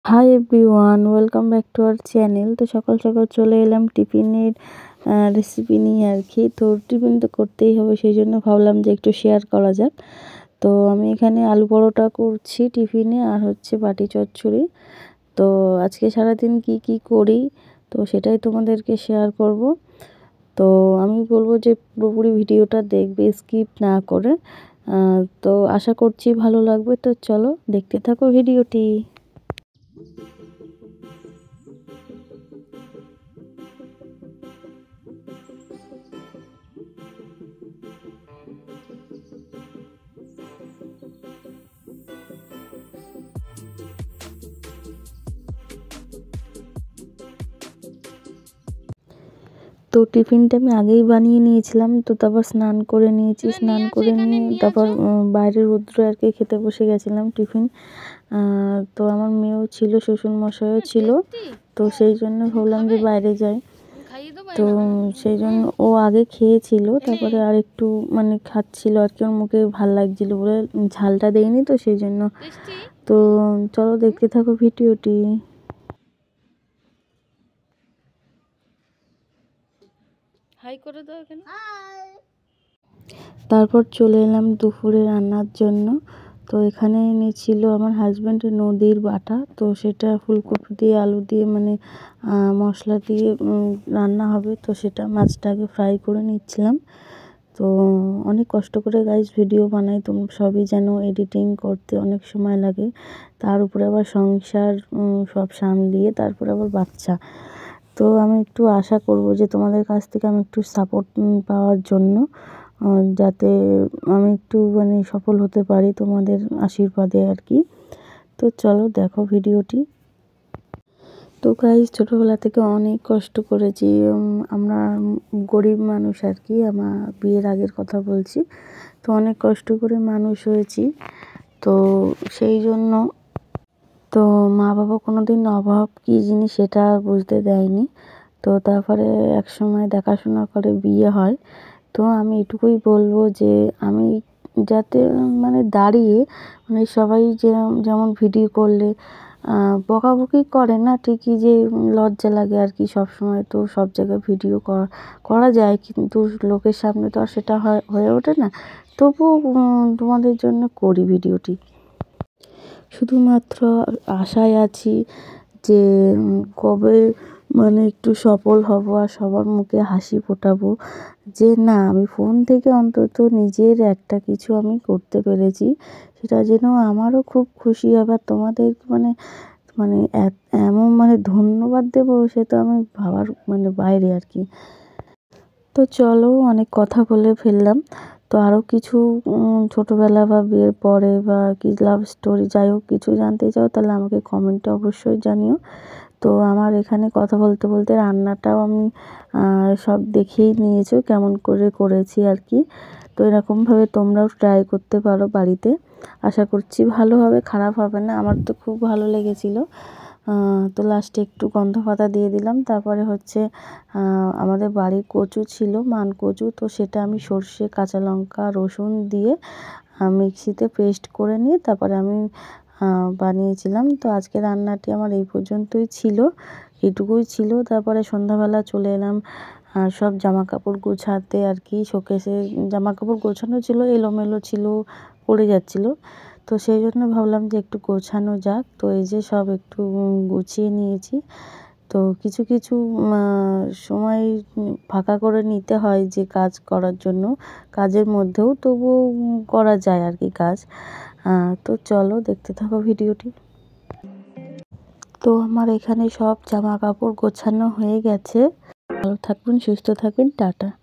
High everyone, welcome back to our channel. তো সকাল সকাল চলে এলাম টিফিনের রেসিপি নিয়ে আর কি। তো টিফিন তো করতেই হবে, সেই জন্য ভাবলাম যে একটু শেয়ার করা যাক। তো আমি এখানে আলু পরোটা করছি টিফিনে, আর হচ্ছে বাটি চচ্চড়ি। তো আজকে সারাদিন কি করি তো সেটাই তোমাদেরকে শেয়ার করব। তো আমি বলবো যে পুরোপুরি ভিডিওটা দেখবে, স্কিপ না করে। তো আশা করছি ভালো লাগবে। তো চলো দেখতে থাকো ভিডিওটি। তো টিফিনটা আমি আগেই বানিয়ে নিয়েছিলাম। তো তারপর স্নান করে নিয়েছি, স্নান করে নিয়ে তারপর বাইরের রৌদ্র আর কি খেতে বসে গেছিলাম টিফিন। তো আমার মেয়েও ছিল, শ্বশুরমশাইও ছিল। তো সেই জন্য ভাবলাম যে বাইরে যাই। তো সেই জন্য ও আগে খেয়েছিল, তারপরে আর একটু মানে খাচ্ছিল আর কি, ওর মুখে ভাল লাগছিল বলে ঝালটা দেয়নি, তো সেই জন্য। তো চলো দেখতে থাকো ভিডিওটি। হাই করে দাও এখানে। তারপর চলে এলাম দুপুরে রান্নার জন্য। তো এখানে এনেছিল আমার হাজব্যান্ডের নদীর বাটা। তো সেটা ফুলকপি দিয়ে আলু দিয়ে মানে মশলা দিয়ে রান্না হবে। তো সেটা মাছটাকে ফ্রাই করে নিচ্ছিলাম। তো অনেক কষ্ট করে গাইস ভিডিও বানাই, তোমরা সবই জানো, এডিটিং করতে অনেক সময় লাগে। তার উপরে আবার সংসার সব সামলিয়ে তারপরে আবার বাচ্চা। তো আমি একটু আশা করব যে তোমাদের কাছ থেকে আমি একটু সাপোর্ট পাওয়ার জন্য, যাতে আমি একটু মানে সফল হতে পারি তোমাদের আশীর্বাদে আর কি। তো চলো দেখো ভিডিওটি। তো গাইস ছোটোবেলা থেকে অনেক কষ্ট করেছি। আমরা গরিব মানুষ আর কি, আমার বিয়ের আগের কথা বলছি। তো অনেক কষ্ট করে মানুষ হয়েছি। তো সেই জন্য তো মা বাবা কোনো দিন অভাব কী জিনিস সেটা বুঝতে দেয়নি। তো তারপরে এক সময় দেখাশোনা করে বিয়ে হয়। তো আমি এটুকুই বলবো যে আমি যাতে মানে দাঁড়িয়ে মানে সবাই যেমন ভিডিও করলে বকাবকি করে না ঠিকই, যে লজ্জা লাগে আর কি। সব সময় তো সব জায়গায় ভিডিও করা যায়, কিন্তু লোকের সামনে তো আর সেটা হয়ে ওঠে না। তবুও তোমাদের জন্য করি ভিডিওটি। শুধুমাত্র আশায় আছি যে কবে মানে একটু সফল হব আর সবার মুখে হাসি ফোটাবো, যে না আমি ফোন থেকে অন্তত নিজের একটা কিছু আমি করতে পেরেছি। সেটা যেন আমারও খুব খুশি হবে, আর তোমাদের মানে মানে এমন মানে ধন্যবাদ দেবো সে তো আমি ভাবার মানে বাইরে আর কি। তো চলো অনেক কথা বলে ফেললাম। তো আরও কিছু ছোটোবেলা বা বিয়ের পরে বা কি লাভ স্টোরি যাই হোক কিছু জানতে চাও তাহলে আমাকে কমেন্টে অবশ্যই জানিও। তো আমার এখানে কথা বলতে বলতে রান্নাটাও আমি সব দেখেই নিয়েছো কেমন করে করেছি আর কি। তো এরকমভাবে তোমরাও ট্রাই করতে পারো বাড়িতে, আশা করছি ভালো হবে, খারাপ হবে না। আমার তো খুব ভালো লেগেছিলো। তো লাস্টে একটু গন্ধ পাতা দিয়ে দিলাম। তারপরে হচ্ছে আমাদের বাড়ির কচু ছিল, মান কচু। তো সেটা আমি সর্ষে, কাঁচা লঙ্কা, রসুন দিয়ে মিক্সিতে পেস্ট করে নিয়ে তারপরে আমি বানিয়েছিলাম। তো আজকে রান্নাটি আমার এই পর্যন্তই ছিল, এইটুকুই ছিল। তারপরে সন্ধ্যাবেলা চলে এলাম সব জামা কাপড় গোছাতে আর কি। শোকেসে জামা কাপড় গোছানো ছিল, এলোমেলো ছিল, পড়ে যাচ্ছিল। তো সেই জন্য ভাবলাম যে একটু গোছানো যাক। তো এই যে সব একটু গুছিয়ে নিয়েছি। তো কিছু কিছু সময় ফাঁকা করে নিতে হয় যে কাজ করার জন্য, কাজের মধ্যেও তবুও করা যায় আর কি কাজ। তো চলো দেখতে থাকো ভিডিওটি। তো আমার এখানে সব জামা কাপড় গোছানো হয়ে গেছে। ভালো থাকবেন, সুস্থ থাকবেন, টাটা।